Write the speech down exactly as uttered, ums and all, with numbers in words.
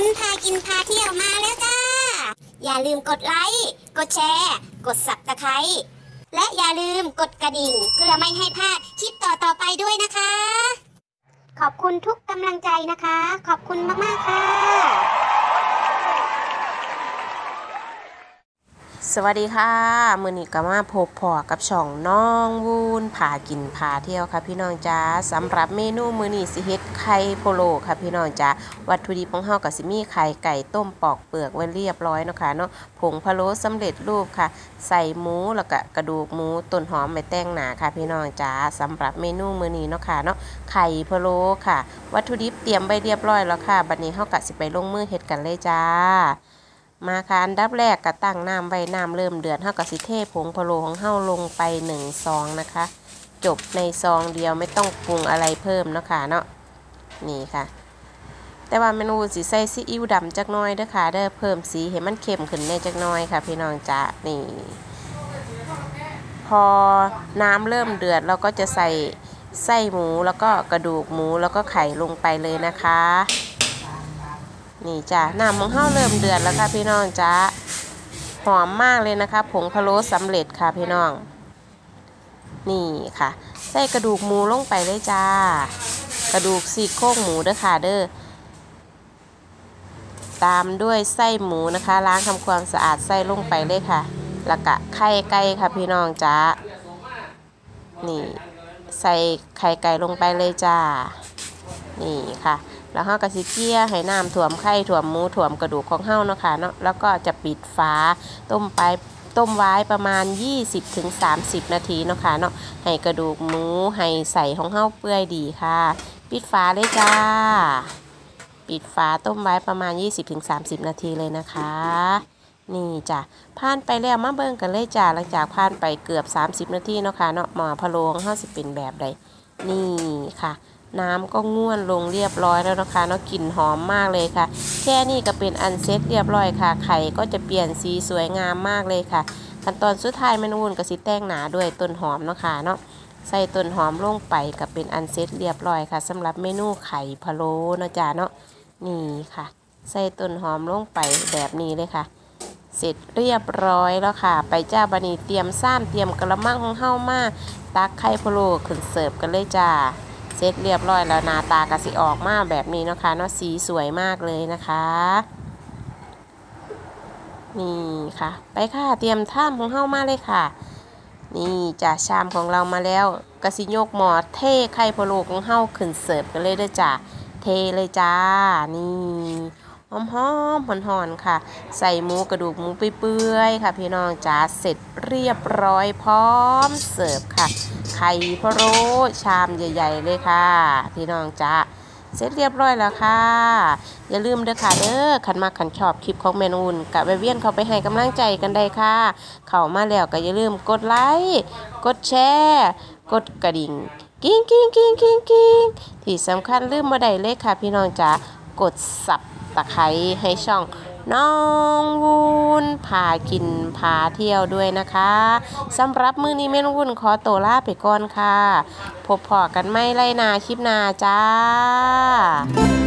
นพากินพาเที่ยวมาแล้วจ้าอย่าลืมกดไลค์กดแชร์กดซับสไครบ์และอย่าลืมกดกระดิ่งเพื่อไม่ให้พลาดคลิปต่อๆไปด้วยนะคะขอบคุณทุกกำลังใจนะคะขอบคุณมากๆค่ะสวัสดีค่ะมื้อนี้ก็มาพบพอกับช่องน้องวูนพากินพาเที่ยวค่ะพี่น้องจ้าสำหรับเมนูมื้อนี้สิเฮ็ดไข่โพโลค่ะพี่น้องจ้าวัตถุดิบของเฮาก็สิมีไข่ไก่ต้มปอกเปลือกไว้เรียบร้อยเนาะค่ะเนาะผงพะโล้สำเร็จรูปค่ะใส่หมูแล้วก็กระดูกหมูต้นหอมใบแตงหนาค่ะพี่น้องจ้าสำหรับเมนูมื้อนี้เนาะค่ะเนาะไข่พะโล้ค่ะวัตถุดิบเตรียมไว้เรียบร้อยแล้วค่ะบัดนี้เฮาก็สิไปลงมือเฮ็ดกันเลยจ้ามาค่ะอันดับแรกก็ตั้งน้ำไว้น้ำเริ่มเดือดเฮาก็สิเทผงพะโล้ของเฮาลงไปหนึ่งซองนะคะจบในซองเดียวไม่ต้องปรุงอะไรเพิ่มเนาะค่ะเนาะนี่ค่ะแต่ว่าเมนูสิใส่ซีอิ๊วดำจักหน่อยเด้อค่ะเด้อเพิ่มสีให้มันเข้มขึ้นในจักหน่อยค่ะพี่น้องจ๊ะนี่พอน้ำเริ่มเดือดเราก็จะใส่ไส้หมูแล้วก็กระดูกหมูแล้วก็ไข่ลงไปเลยนะคะนี่จ้ะน้ำของเฮาเริ่มเดือดแล้วค่ะพี่น้องจ้าหอมมากเลยนะคะผงพะโล้สำเร็จค่ะพี่น้องนี่ค่ะใส่กระดูกหมูลงไปเลยจ้ากระดูกซี่โครงหมูเด้อค่ะเด้อตามด้วยไส้หมูนะคะล้างทำความสะอาดไส้ลงไปเลยค่ะแล้วก็ไข่ไก่ค่ะพี่น้องจ้านี่ใส่ไข่ไก่ลงไปเลยจ้านี่ค่ะแล้วเฮาก็สิเกี่ยให้น้ำถ่วมไข่ถ่วมหมูถ่วมกระดูกของเฮาเนาะค่ะเนาะแล้วก็จะปิดฝาต้มไปต้มไว้ประมาณ ยี่สิบถึงสามสิบ นาทีเนาะค่ะเนาะให้กระดูกหมูให้ใส่ของเฮาเปื่อยดีค่ะปิดฝาเลยจ้าปิดฝาต้มไว้ประมาณ ยี่สิบถึงสามสิบ นาทีเลยนะคะนี่จ้ะผ่านไปแล้วมาเบิ่งกันเลยจ้าหลังจากผ่านไปเกือบสามสิบนาทีเนาะค่ะเนาะหม้อพะโล้ของเฮาสิเป็นแบบใดนี่ค่ะน้ำก็ง่วนลงเรียบร้อยแล้วนะคะเนาะกลิ่นหอมมากเลยค่ะแค่นี้ก็เป็นอันเสร็จเรียบร้อยค่ะไข่ก็จะเปลี่ยนสีสวยงามมากเลยค่ะขั้นตอนสุดท้ายเมนูอุ่นก็สิแต้งหนาด้วยต้นหอมเนาะค่ะเนาะใส่ต้นหอมลงไปก็เป็นอันเสร็จเรียบร้อยค่ะสำหรับเมนูไข่พะโล้เนาะจ้าเนาะนี่ค่ะใส่ต้นหอมลงไปแบบนี้เลยค่ะเสร็จเรียบร้อยแล้วค่ะไปจ้าบัดนี้เตรียมซ้ำเตรียมกระมังของเฮามาตักไข่พะโล้ขึ้นเสิร์ฟกันเลยจ้าเสร็จเรียบร้อยแล้วหน้าตากระสิออกมาแบบนี้นะคะเนาะสีสวยมากเลยนะคะนี่ค่ะไปค่ะเตรียมท่ามของเฮามาเลยค่ะนี่จ้ะชามของเรามาแล้วกระสิยกหม้อเทไข่พะโล้ของเฮาขึ้นเสิร์ฟกันเลยเด้อจ้ะเทเลยจ้านี่หอมหอมหอนหอนค่ะใส่หมูกระดูกหมูเปื่อยๆค่ะพี่น้องจ้าเสร็จเรียบร้อยพร้อมเสิร์ฟค่ะไข่พะโล้ชามใหญ่ๆเลยค่ะพี่น้องจ้าเสร็จเรียบร้อยแล้วค่ะอย่าลืมเด้อค่ะเด้อขันมาขันชอบคลิปของแม่นุ่นกับเวียนเขาไปให้กำลังใจกันได้ค่ะเข้ามาแล้วก็อย่าลืมกดไลค์กดแชร์กดกระดิ่งกิ้งกิ้งกิ้งกิ้งกิ้งที่สำคัญลืมบ่ได้เลยค่ะพี่น้องจ้ากดสับตะไคร้ให้ช่องน้องวุ้นพากินพาเที่ยวด้วยนะคะสำหรับมื้อนี้แม่น้องวุ้นขอตัวลาไปก่อนค่ะพบพอกันไม่ไรนาคลิปหน้าจ้า